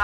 นะคะ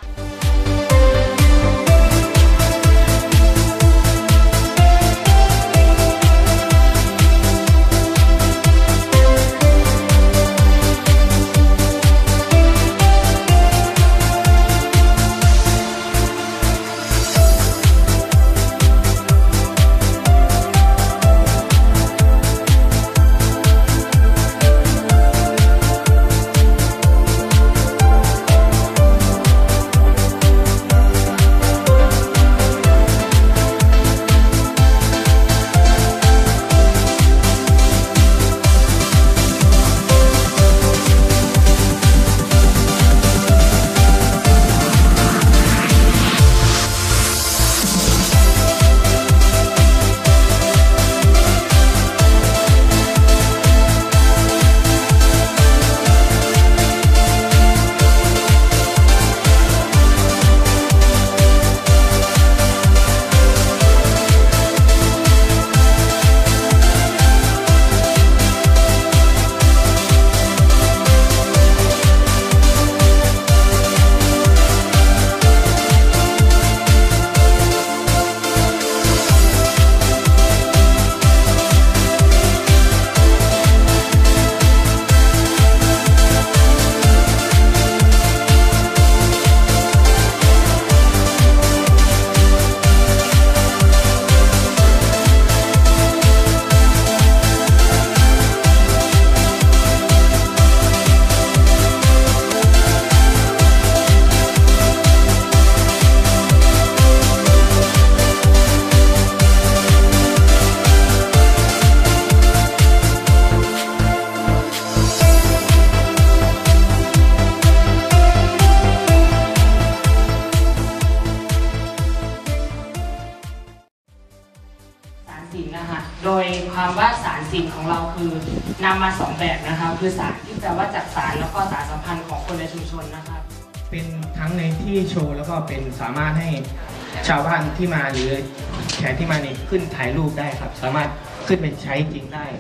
ศิลป์นะคะโดยความว่าสารศิลป์ของเราคือนำมา2แบบนะคะคือสารที่แปลว่าจักสารแล้วก็สารสัมพันธ์ของคนในชุมชนนะคะเป็นทั้งในที่โชว์แล้วก็เป็นสามารถให้ชาวบ้านที่มาหรือแขกที่มานี่ขึ้นถ่ายรูปได้ครับสามารถขึ้นไปใช้จริงได้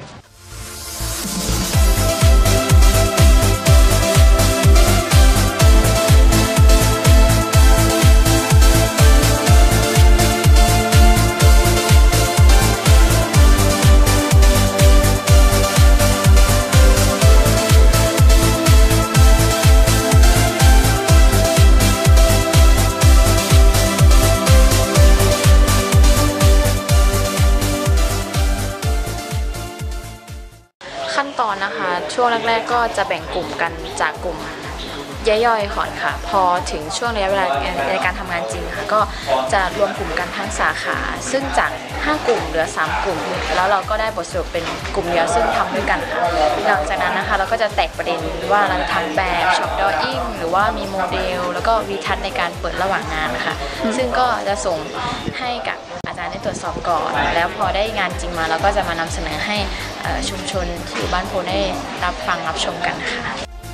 ขั้นตอนนะคะช่วงแรกๆก็จะแบ่งกลุ่มกันจากกลุ่มย่อยๆก่อนค่ะพอถึงช่วงระยะเวลาในการทำงานจริงค่ะก็จะรวมกลุ่มกันทั้งสาขาซึ่งจาก5กลุ่มเหลือ3กลุ่มแล้วเราก็ได้บทสรุปเป็นกลุ่มเดียวซึ่งทำด้วยกันค่ะหลังจากนั้นนะคะเราก็จะแตกประเด็นว่าเราจะทำแบบช็อปดรออิ่งหรือว่ามีโมเดลแล้วก็วิทัศน์ในการเปิดระหว่างงานนะคะซึ่งก็จะส่งให้กับอาจารย์ได้ตรวจสอบก่อนแล้วพอได้งานจริงมาเราก็จะมานำเสนอให้ชุมชนที่อยู่บ้านโพได้รับฟังรับชมกันค่ะ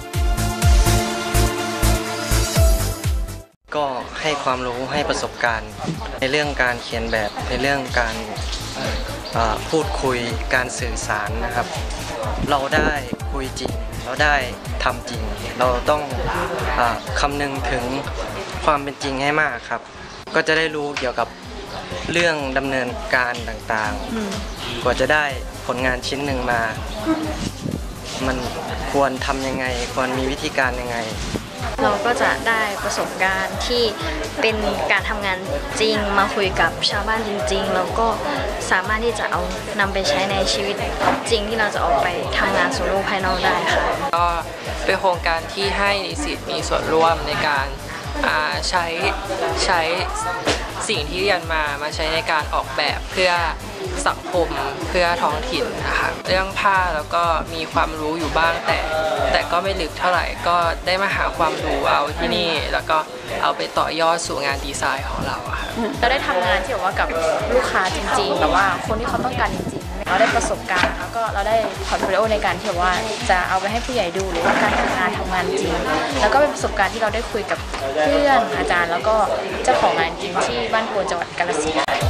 ก็ให้ความรู้ให้ประสบการณ์ในเรื่องการเขียนแบบในเรื่องการพูดคุยการสื่อสารนะครับเราได้คุยจริงเราได้ทำจริงเราต้องคำนึงถึงความเป็นจริงให้มากครับก็จะได้รู้เกี่ยวกับเรื่องดำเนินการต่างๆกว่าจะได้ผลงานชิ้นหนึ่งมามันควรทำยังไงควรมีวิธีการยังไงเราก็จะได้ประสบการณ์ที่เป็นการทำงานจริงมาคุยกับชาวบ้านจริงๆแล้วก็สามารถที่จะเอานำไปใช้ในชีวิตจริงที่เราจะออกไปทำงานสู่โลกภายนอกได้ค่ะก็เป็นโครงการที่ให้นิสิตมีส่วนร่วมในการใช้สิ่งที่เรียนมาใช้ในการออกแบบเพื่อสังคมเพื่อท้องถิ่นนะคะเรื่องผ้าแล้วก็มีความรู้อยู่บ้างแต่ก็ไม่ลึกเท่าไหร่ก็ได้มาหาความรู้เอาที่นี่แล้วก็เอาไปต่อยอดสู่งานดีไซน์ของเราค่ะเราได้ทำงานที่แบบว่ากับลูกค้าจริงๆแบบว่าคนที่เขาต้องการจริงๆเราได้ประสบการณ์แล้วก็เราได้พอร์ตโฟลิโอในการที่แบบว่าจะเอาไปให้ผู้ใหญ่ดูหรือว่าการทำงานจริงแล้วก็เป็นประสบการณ์ที่เราได้คุยกับเพื่อนอาจารย์แล้วก็เจ้าของงานจริงที่บ้านโพจังหวัดกาฬสินธุ์